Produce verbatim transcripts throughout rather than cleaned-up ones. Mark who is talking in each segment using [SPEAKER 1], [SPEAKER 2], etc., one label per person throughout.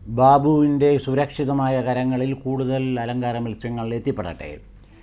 [SPEAKER 1] ബാബുവിൻ്റെ സുരക്ഷിതമായ കരങ്ങളിൽ കൂടുതൽ അലങ്കാര മത്സ്യങ്ങൾ എത്തിപ്പെടട്ടെ.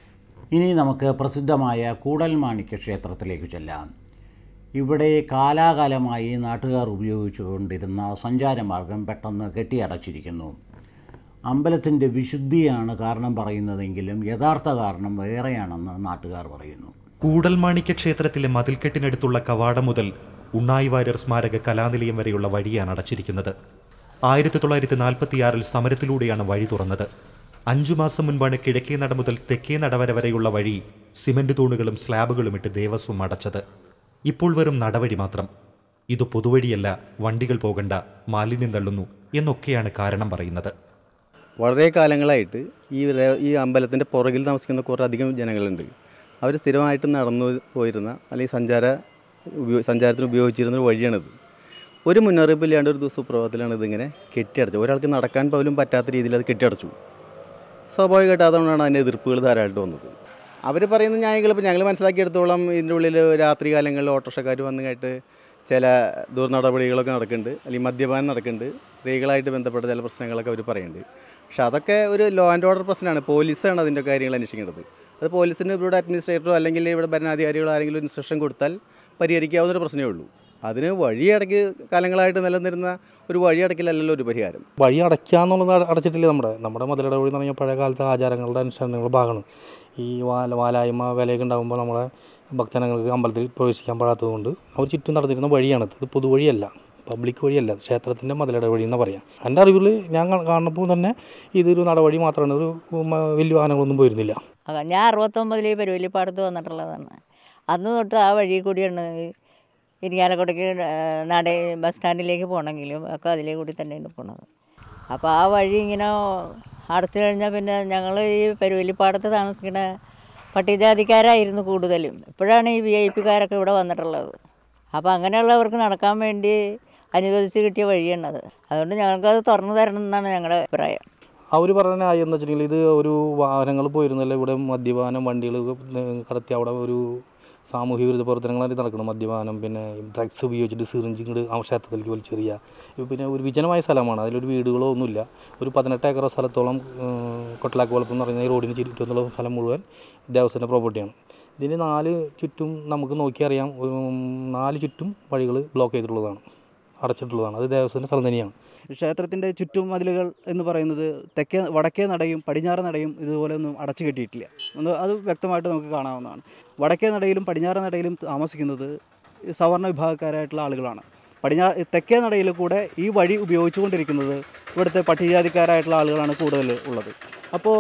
[SPEAKER 1] ഇനി നമുക്ക് പ്രസിദ്ധമായ കൂടൽമാണിക്യ ക്ഷേത്രത്തിലേക്ക് ചെല്ലാം. ഇവിടെ കാലാകാലമായി നാട്ടുകാർ ഉപയോഗിച്ചുകൊണ്ടിരുന്ന സഞ്ചാരമാർഗം പെട്ടെന്ന് കെട്ടിയടച്ചിരിക്കുന്നു. അമ്പലത്തിൻ്റെ വിശുദ്ധിയാണ് കാരണം പറയുന്നതെങ്കിലും യഥാർത്ഥ കാരണം വേറെയാണെന്ന് നാട്ടുകാർ പറയുന്നു.
[SPEAKER 2] കൂടൽമാണിക്യ ക്ഷേത്രത്തിലെ മതിൽക്കെട്ടിനടുത്തുള്ള കവാടം മുതൽ ഉണ്ണായി വാര്യർ സ്മാരക കലാനിലയം വരെയുള്ള വഴിയാണ് അടച്ചിരിക്കുന്നത്. ആയിരത്തി തൊള്ളായിരത്തി നാൽപ്പത്തിയാറിൽ സമരത്തിലൂടെയാണ് വഴി തുറന്നത്. അഞ്ചു മാസം മുൻപാണ് കിഴക്കേ നട മുതൽ തെക്കേ നടവര വരെയുള്ള വഴി സിമന്റ് തൂണുകളും സ്ലാബുകളും ഇട്ട് ദേവസ്വം അടച്ചത്. ഇപ്പോൾ വെറും നടവഴി മാത്രം. ഇത് പൊതുവഴിയല്ല, വണ്ടികൾ പോകണ്ട, മാലിന്യം തള്ളുന്നു എന്നൊക്കെയാണ് കാരണം പറയുന്നത്.
[SPEAKER 3] വളരെ കാലങ്ങളായിട്ട് ഈ ഈ അമ്പലത്തിൻ്റെ പുറകിൽ താമസിക്കുന്ന കുറേ അധികം ജനങ്ങളുണ്ട്. അവർ സ്ഥിരമായിട്ട് നടന്നു പോയിരുന്ന അല്ലെങ്കിൽ സഞ്ചാര ഉപയോ സഞ്ചാരത്തിന് ഉപയോഗിച്ചിരുന്ന ഒരു വഴിയാണിത്. ഒരു മുന്നറിയിപ്പില്ലാണ്ട് ഒരു ദിവസം പ്രഭാതത്തിലാണ് ഇതിങ്ങനെ കെട്ടിയടച്ചത്. ഒരാൾക്ക് നടക്കാൻ പോലും പറ്റാത്ത രീതിയിൽ അത് കെട്ടിയടച്ചു. സ്വാഭാവികമായിട്ട് അതുകൊണ്ടാണ് അതിൻ്റെ എതിർപ്പുകൾ ധാരാളമായിട്ട് വന്നത്. അവർ പറയുന്ന ന്യായങ്ങൾ ഇപ്പോൾ ഞങ്ങൾ മനസ്സിലാക്കിയെടുത്തോളം ഇതിൻ്റെ ഉള്ളിൽ രാത്രി കാലങ്ങളിൽ ഓട്ടോറിക്ഷക്കാർ വന്നു കേട്ട് ചില ദുർനടപടികളൊക്കെ നടക്കുന്നുണ്ട്, അല്ലെങ്കിൽ മദ്യപാനം നടക്കുന്നുണ്ട്, സ്ത്രീകളായിട്ട് ബന്ധപ്പെട്ട ചില പ്രശ്നങ്ങളൊക്കെ അവർ പറയുന്നുണ്ട്. പക്ഷെ അതൊക്കെ ഒരു ലോ ആൻഡ് ഓർഡർ പ്രശ്നമാണ്. പോലീസാണ് അതിൻ്റെ കാര്യങ്ങൾ അന്വേഷിക്കേണ്ടത്. അത് പോലീസിന് ഇവിടെ അഡ്മിനിസ്ട്രേറ്ററോ അല്ലെങ്കിൽ ഇവിടെ ഭരണാധികാരികളോ ആരെങ്കിലും ഇൻസ്ട്രക്ഷൻ കൊടുത്താൽ പരിഹരിക്കാവുന്നൊരു പ്രശ്നമേ ഉള്ളൂ. അതിന് വഴിയടയ്ക്ക് കാലങ്ങളായിട്ട് നിലനിന്നിരുന്ന ഒരു വഴി അടയ്ക്കലല്ലോ ഒരു പരിഹാരം.
[SPEAKER 4] വഴി അടയ്ക്കുക എന്നുള്ളത് അടച്ചിട്ടില്ല. നമ്മുടെ നമ്മുടെ മുതലിട വഴി എന്ന് പറഞ്ഞാൽ പഴയ കാലത്തെ ആചാരങ്ങളുടെ അനുസരണങ്ങളുടെ ഭാഗമാണ്. ഈ വാല വാലായ്മ വിലയൊക്കെ ഉണ്ടാകുമ്പോൾ നമ്മളെ ഭക്തജനങ്ങൾക്ക് അമ്പലത്തിൽ പ്രവേശിക്കാൻ പാടാത്തത് കൊണ്ട് അവർ ചുറ്റും നടന്നിരുന്ന വഴിയാണത്. ഇത് പൊതുവഴിയല്ല, പബ്ലിക് വഴിയല്ല, ക്ഷേത്രത്തിൻ്റെ മതിലിട വഴി എന്ന് പറയാം. എൻ്റെ അറിവിൽ ഞാൻ കാണുമ്പോൾ തന്നെ ഇതൊരു നടവഴി മാത്രമാണ്, ഒരു വലിയ വാഹനങ്ങളൊന്നും പോയിരുന്നില്ല.
[SPEAKER 5] ഞാൻ അറുപത്തൊമ്പതിൽ പെരുവല്ലിപ്പാടത്ത് വന്നിട്ടുള്ളതാണ്. അന്ന് തൊട്ട് ആ വഴി കൂടിയാണ് ഇരിങ്ങാലക്കുടയ്ക്ക് നട ബസ് സ്റ്റാൻഡിലേക്ക് പോകണമെങ്കിലും ഒക്കെ അതിലേ കൂടി തന്നെയാണ് പോണത്. അപ്പോൾ ആ വഴി ഇങ്ങനെ അടച്ചു കഴിഞ്ഞാൽ പിന്നെ ഞങ്ങൾ ഈ പെരുവല്ലിപ്പാടത്ത് താമസിക്കുന്ന പട്ടികജാതിക്കാരായിരുന്നു കൂടുതലും. ഇപ്പോഴാണ് ഈ വി ഐ പിക്കാരൊക്കെ ഇവിടെ വന്നിട്ടുള്ളത്. അപ്പോൾ അങ്ങനെയുള്ളവർക്ക് നടക്കാൻ വേണ്ടി അനുവദിച്ച് കിട്ടിയ വഴിയാണത്. അതുകൊണ്ട് ഞങ്ങൾക്കത് തുറന്നു തരണം എന്നാണ് ഞങ്ങളുടെ അഭിപ്രായം.
[SPEAKER 4] അവർ പറഞ്ഞ ആയി എന്ന് വെച്ചിട്ടുണ്ടെങ്കിൽ ഇത് ഒരു വാഹനങ്ങൾ പോയിരുന്നല്ല, ഇവിടെ മദ്യപാനം വണ്ടികൾ കടത്തി അവിടെ ഒരു സാമൂഹ്യ വിരുദ്ധ പ്രവർത്തനങ്ങളായിട്ട് നടക്കണം. മദ്യപാനം, പിന്നെ ഡ്രഗ്സ് ഉപയോഗിച്ചിട്ട് സിറിഞ്ച് ഇങ്ങോട്ട് ആ ക്ഷേത്രത്തിലേക്ക് വലിച്ചെറിയുക. പിന്നെ ഒരു വിജനമായ സ്ഥലമാണ്, അതിലൊരു വീടുകളോ ഒന്നുമില്ല. ഒരു പതിനെട്ട് ഏക്കർ സ്ഥലത്തോളം കൊട്ടലാക്ക് വളപ്പം എന്ന് പറയുന്ന ഈ റോഡിന് ചുറ്റുമുള്ള സ്ഥലം മുഴുവൻ ദേവസ്വത്തിൻ്റെ പ്രോപ്പർട്ടിയാണ്. ഇതിന് നാല് ചുറ്റും നമുക്ക് നോക്കിയറിയാം, നാല് ചുറ്റും വഴികൾ ബ്ലോക്ക് ചെയ്തിട്ടുള്ളതാണ്, അടച്ചിട്ടുള്ളതാണ്. അത് ദേവസ്വത്തിൻ്റെ സ്ഥലം തന്നെയാണ്.
[SPEAKER 6] ക്ഷേത്രത്തിൻ്റെ ചുറ്റും മതിലുകൾ എന്ന് പറയുന്നത് തെക്കേ വടക്കേ നടയും പടിഞ്ഞാറ് നടയും ഇതുപോലെ ഒന്നും അടച്ചു കെട്ടിയിട്ടില്ല. ഒന്ന് അത് വ്യക്തമായിട്ട് നമുക്ക് കാണാവുന്നതാണ്. വടക്കേ നടയിലും പടിഞ്ഞാറ് നടയിലും താമസിക്കുന്നത് സവർണ്ണ വിഭാഗക്കാരായിട്ടുള്ള ആളുകളാണ്. പടിഞ്ഞാറ് തെക്കേ നടയിൽ കൂടെ ഈ വഴി ഉപയോഗിച്ചുകൊണ്ടിരിക്കുന്നത് ഇവിടുത്തെ പട്ടികജാതിക്കാരായിട്ടുള്ള ആളുകളാണ് കൂടുതൽ ഉള്ളത്. അപ്പോൾ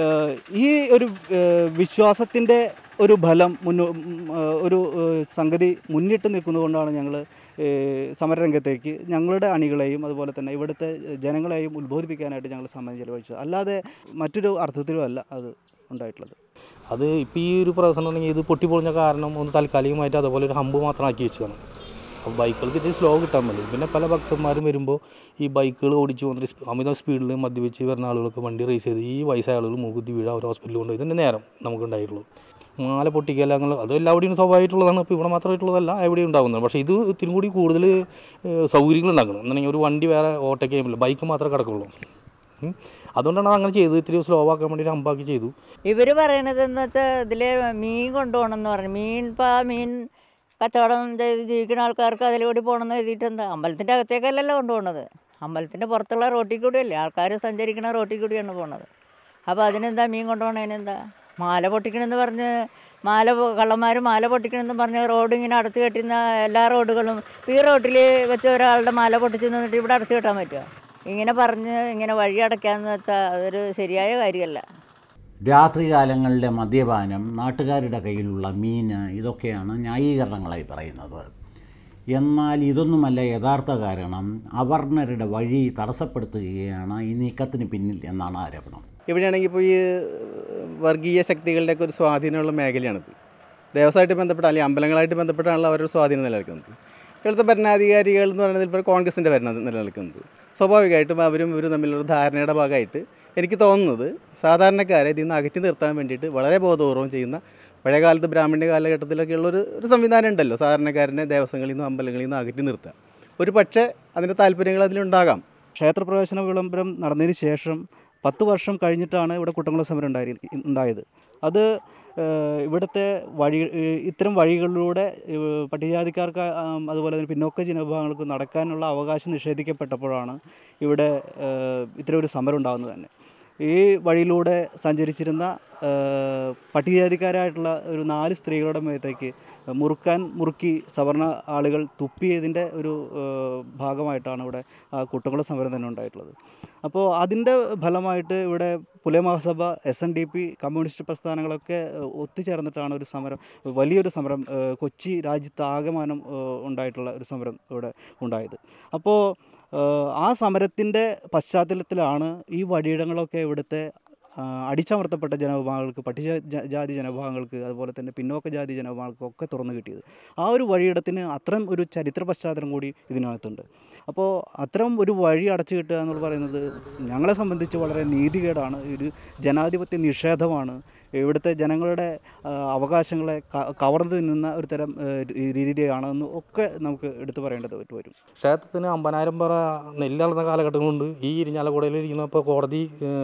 [SPEAKER 6] ഈ ഒരു വിശ്വാസത്തിൻ്റെ ഒരു ഫലം മുന്നോ ഒരു സംഗതി മുന്നിട്ട് നിൽക്കുന്നതുകൊണ്ടാണ് ഞങ്ങൾ സമരരംഗത്തേക്ക് ഞങ്ങളുടെ അണികളെയും അതുപോലെ തന്നെ ഇവിടുത്തെ ജനങ്ങളെയും ഉത്ബോധിപ്പിക്കാനായിട്ട് ഞങ്ങൾ സമയം ചെലവഴിച്ചത്. അല്ലാതെ മറ്റൊരു അർത്ഥത്തിലും അല്ല അത് ഉണ്ടായിട്ടുള്ളത്.
[SPEAKER 4] അത് ഇപ്പോൾ ഈ ഒരു പ്രശ്നം ഉണ്ടെങ്കിൽ ഇത് പൊട്ടിപ്പൊളിഞ്ഞ കാരണം ഒന്ന് താൽക്കാലികമായിട്ട് അതുപോലെ ഒരു ഹമ്പ് മാത്രം ആക്കി വെച്ചതാണ്. അപ്പോൾ ബൈക്കുകൾക്ക് ഇത് സ്ലോ കിട്ടാൻ മതി. പിന്നെ പല ഭക്തന്മാരും വരുമ്പോൾ ഈ ബൈക്കുകൾ ഓടിച്ച് വന്നിട്ട് അമിത സ്പീഡിൽ മദ്യപിച്ച് വരുന്ന ആളുകളൊക്കെ വണ്ടി റേസ് ചെയ്ത് ഈ വയസ്സായ ആളുകൾ മൂക്കുത്തി വീഴ അവർ ഹോസ്പിറ്റലിൽ കൊണ്ടുപോയി. ഇതിൻ്റെ നേരം നമുക്കുണ്ടായിട്ടുള്ളൂ. മാല പൊട്ടിക്കല അങ്ങനെ അത് എല്ലാവിടെയും സ്വാഭാവികമായിട്ടുള്ളതാണ്. ഇപ്പോൾ ഇവിടെ മാത്രമായിട്ടുള്ളതല്ല, എവിടെയും ഉണ്ടാകുന്നത്. പക്ഷേ ഇത് ഇത്തിരി കൂടി കൂടുതൽ സൗകര്യങ്ങൾ ഉണ്ടാക്കണം. എന്നുണ്ടെങ്കിൽ ഒരു വണ്ടി വേറെ ഓവർടേക്ക് ചെയ്യുമ്പോൾ ബൈക്ക് മാത്രമേ കിടക്കുള്ളൂ. അതുകൊണ്ടാണ് അങ്ങനെ ചെയ്തത്. ഇത്തിരി സ്ലോ ആക്കാൻ വേണ്ടി അമ്പാക്കി ചെയ്തു.
[SPEAKER 5] ഇവർ പറയണത് എന്ന് വെച്ചാൽ ഇതിൽ മീൻ കൊണ്ടുപോകണമെന്ന് പറഞ്ഞു. മീൻ ഇപ്പോൾ ആ മീൻ കച്ചവടം ചെയ്ത് ജീവിക്കുന്ന ആൾക്കാർക്ക് അതിലൂടെ പോകണമെന്ന് എഴുതിയിട്ട് എന്താ, അമ്പലത്തിൻ്റെ അകത്തേക്കല്ലല്ലോ കൊണ്ടുപോകണത്, അമ്പലത്തിൻ്റെ പുറത്തുള്ള റോട്ടിൽ കൂടിയല്ലേ, ആൾക്കാർ സഞ്ചരിക്കുന്ന റോട്ടിൽ കൂടിയാണ് പോകുന്നത്. അപ്പോൾ അതിനെന്താ മീൻ കൊണ്ടുപോകണതിനെന്താ? മാല പൊട്ടിക്കണമെന്ന് പറഞ്ഞ് മാല കള്ളന്മാർ മാല പൊട്ടിക്കണമെന്ന് പറഞ്ഞ് റോഡ് ഇങ്ങനെ അടച്ചു കെട്ടുന്ന എല്ലാ റോഡുകളും ഈ റോഡിൽ വെച്ച് ഒരാളുടെ മാല പൊട്ടിച്ച് നിന്നിട്ട് ഇവിടെ അടച്ചു കെട്ടാൻ പറ്റുമോ? ഇങ്ങനെ പറഞ്ഞ് ഇങ്ങനെ വഴി അടയ്ക്കാമെന്ന് വെച്ചാൽ അതൊരു ശരിയായ കാര്യമല്ല.
[SPEAKER 1] രാത്രികാലങ്ങളിലെ മദ്യപാനം, നാട്ടുകാരുടെ കയ്യിലുള്ള മീൻ, ഇതൊക്കെയാണ് ന്യായീകരണങ്ങളായി പറയുന്നത്. എന്നാൽ ഇതൊന്നുമല്ല യഥാർത്ഥ കാരണം. അവർണരുടെ വഴി തടസ്സപ്പെടുത്തുകയാണ് ഈ നീക്കത്തിന് പിന്നിൽ എന്നാണ് ആരോപണം.
[SPEAKER 3] ഇവിടെയാണെങ്കിൽ ഇപ്പോൾ ഈ വർഗീയ ശക്തികളുടെയൊക്കെ ഒരു സ്വാധീനമുള്ള മേഖലയാണിത്. ദേവസ്വമായിട്ട് ബന്ധപ്പെട്ട അല്ലെങ്കിൽ അമ്പലങ്ങളായിട്ട് ബന്ധപ്പെട്ടാണല്ലോ അവരുടെ സ്വാധീനം നിലനിൽക്കുന്നത്. ഇവിടുത്തെ ഭരണാധികാരികൾ എന്ന് പറയുന്നത് ഇപ്പോൾ കോൺഗ്രസിൻ്റെ ഭരണം നിലനിൽക്കുന്നത്. സ്വാഭാവികമായിട്ടും അവരും ഇവരും തമ്മിലുള്ള ധാരണയുടെ ഭാഗമായിട്ട് എനിക്ക് തോന്നുന്നത് സാധാരണക്കാരെ ഇതിൽ നിന്ന് അകറ്റി നിർത്താൻ വേണ്ടിയിട്ട് വളരെ ബോധപൂർവം ചെയ്യുന്ന പഴയകാലത്ത് ബ്രാഹ്മണ്യ കാലഘട്ടത്തിലൊക്കെ ഉള്ളൊരു ഒരു സംവിധാനം ഉണ്ടല്ലോ, സാധാരണക്കാരനെ ദേവസ്വങ്ങളിൽ നിന്നും അമ്പലങ്ങളിൽ നിന്നും അകറ്റി നിർത്തുക. ഒരു പക്ഷേ അതിൻ്റെ താല്പര്യങ്ങൾ അതിലുണ്ടാകാം.
[SPEAKER 6] ക്ഷേത്രപ്രവേശന വിളംബരം നടന്നതിന് ശേഷം പത്ത് വർഷം കഴിഞ്ഞിട്ടാണ് ഇവിടെ കുട്ടംകുളം സമരം ഉണ്ടായി ഉണ്ടായത് അത് ഇവിടുത്തെ വഴി ഇത്തരം വഴികളിലൂടെ പട്ടികജാതിക്കാർക്ക് അതുപോലെ തന്നെ പിന്നോക്ക ജനവിഭാഗങ്ങൾക്ക് നടക്കാനുള്ള അവകാശം നിഷേധിക്കപ്പെട്ടപ്പോഴാണ് ഇവിടെ ഇത്തരം ഒരു സമരം ഉണ്ടാകുന്നത് തന്നെ. ഈ വഴിയിലൂടെ സഞ്ചരിച്ചിരുന്ന പട്ടികജാതിക്കാരായിട്ടുള്ള ഒരു നാല് സ്ത്രീകളുടെ മേത്തേക്ക് മുറുക്കാൻ മുറുക്കി സവർണ ആളുകൾ തുപ്പിയതിൻ്റെ ഒരു ഭാഗമായിട്ടാണ് ഇവിടെ കുട്ടംകുളം സമരം തന്നെ ഉണ്ടായിട്ടുള്ളത്. അപ്പോൾ അതിൻ്റെ ഫലമായിട്ട് ഇവിടെ Pulaya Mahasabha, S N D P, communist പ്രസ്ഥാനങ്ങളൊക്കെ ഒത്തുചേർന്നിട്ടാണ് ഒരു സമരം, വലിയൊരു സമരം കൊച്ചി രാജ്യത്താകമാനം ഉണ്ടായിട്ടുള്ള ഒരു സമരം ഇവിടെ ഉണ്ടായത്. അപ്പോൾ ആ സമരത്തിൻ്റെ പശ്ചാത്തലത്തിലാണ് ഈ വഴിയിടങ്ങളൊക്കെ ഇവിടുത്തെ അടിച്ചമർത്തപ്പെട്ട ജനവിഭാഗങ്ങൾക്ക്, പട്ടികജാതി ജനവിഭാഗങ്ങൾക്ക്, അതുപോലെ തന്നെ പിന്നോക്ക ജാതി ജനവിഭാഗങ്ങൾക്കും ഒക്കെ തുറന്നു കിട്ടിയത്. ആ ഒരു വഴിയിടത്തിന് അത്തരം ഒരു ചരിത്ര പശ്ചാത്തലം കൂടി ഇതിനകത്തുണ്ട്. അപ്പോൾ അത്തരം ഒരു വഴി അടച്ചു കിട്ടുക എന്ന് പറയുന്നത് ഞങ്ങളെ സംബന്ധിച്ച് വളരെ നീതികേടാണ്, ഒരു ജനാധിപത്യ നിഷേധമാണ്, ഇവിടുത്തെ ജനങ്ങളുടെ അവകാശങ്ങളെ കവർന്നു തിന്നുന്ന ഒരു തരം രീതിയാണെന്ന് ഒക്കെ നമുക്ക് എടുത്തു പറയേണ്ടത് വരും.
[SPEAKER 4] ക്ഷേത്രത്തിന് അമ്പതിനായിരം പറ നെല്ലളന്ന കാലഘട്ടം കൊണ്ട് ഈ ഇരിഞ്ഞാലക്കുടയിൽ ഇരിക്കുന്നപ്പോൾ കോടതി,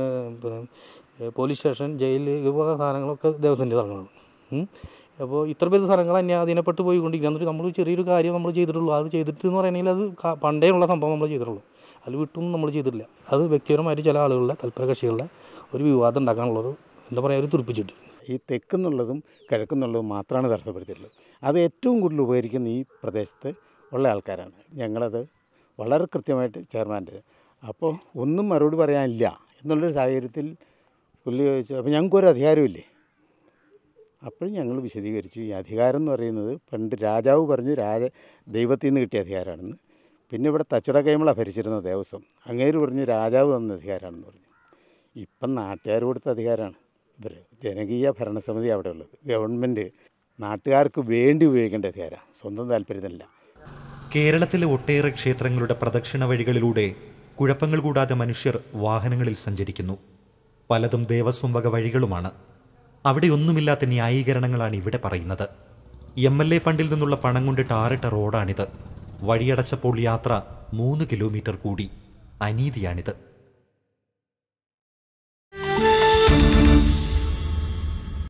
[SPEAKER 4] പോലീസ് സ്റ്റേഷൻ, ജയിൽ, ഇവ സാധനങ്ങളൊക്കെ ദേവസ്വത്തിൻ്റെ സ്ഥലങ്ങളാണ്. അപ്പോൾ ഇത്ര പേര് സ്ഥലങ്ങൾ അന്യാധീനപ്പെട്ട് പോയിക്കൊണ്ടിരിക്കുക. എന്നിട്ട് നമ്മൾ ചെറിയൊരു കാര്യം നമ്മൾ ചെയ്തിട്ടുള്ളൂ. അത് ചെയ്തിട്ട് എന്ന് പറയുകയാണെങ്കിൽ അത് പണ്ടേ ഉള്ള സംഭവം നമ്മൾ ചെയ്തിട്ടുള്ളൂ, അത് വിട്ടൊന്നും നമ്മൾ ചെയ്തിട്ടില്ല. അത് വ്യക്തിപരമായിട്ട് ചില ആളുകളുടെ തൽപര കക്ഷികളുടെ ഒരു വിവാദം ഉണ്ടാക്കാനുള്ളത് എന്താ പറയുക, ഒരു തുറപ്പിച്ചിട്ട്
[SPEAKER 7] ഈ തെക്കുന്നുള്ളതും കിഴക്കുന്നുള്ളതും മാത്രമാണ് തടസ്സപ്പെടുത്തിയിട്ടുള്ളത്. അത് ഏറ്റവും കൂടുതൽ ഉപകരിക്കുന്ന ഈ പ്രദേശത്ത് ഉള്ള ആൾക്കാരാണ്. ഞങ്ങളത് വളരെ കൃത്യമായിട്ട് ചെയർമാൻ്റെ അപ്പോൾ ഒന്നും മറുപടി പറയാനില്ല എന്നുള്ളൊരു സാഹചര്യത്തിൽ പുള്ളി ചോദിച്ചു, അപ്പോൾ ഞങ്ങൾക്കൊരു അധികാരമില്ലേ? അപ്പോഴും ഞങ്ങൾ വിശദീകരിച്ചു, ഈ അധികാരം എന്ന് പറയുന്നത് പണ്ട് രാജാവ് പറഞ്ഞു രാജ ദൈവത്തിൽ നിന്ന് കിട്ടിയ അധികാരമാണെന്ന്. പിന്നെ ഇവിടെ തച്ചുട കൈമള ഭരിച്ചിരുന്ന ദേവസ്വം, അങ്ങേര് പറഞ്ഞു രാജാവ് തന്ന അധികാരമാണെന്ന് പറഞ്ഞു. ഇപ്പം നാട്ടുകാർ കൊടുത്ത അധികാരമാണ്. ഇവർ ജനകീയ ഭരണസമിതി അവിടെ ഉള്ളത്, ഗവൺമെൻറ് നാട്ടുകാർക്ക് വേണ്ടി ഉപയോഗിക്കേണ്ട അധികാരമാണ്, സ്വന്തം താല്പര്യത്തിനല്ല.
[SPEAKER 2] കേരളത്തിലെ ഒട്ടേറെ ക്ഷേത്രങ്ങളുടെ പ്രദക്ഷിണ വഴികളിലൂടെ കുഴപ്പങ്ങൾ കൂടാതെ മനുഷ്യർ വാഹനങ്ങളിൽ സഞ്ചരിക്കുന്നു. പലതും ദേവസ്വം വക വഴികളുമാണ്. അവിടെയൊന്നുമില്ലാത്ത ന്യായീകരണങ്ങളാണ് ഇവിടെ പറയുന്നത്. എം എൽ എ ഫണ്ടിൽ നിന്നുള്ള പണം കൊണ്ട് ടാറിട്ട റോഡാണിത്. വഴിയടച്ചപ്പോൾ യാത്ര മൂന്ന് കിലോമീറ്റർ കൂടി. അനീതിയാണിത്.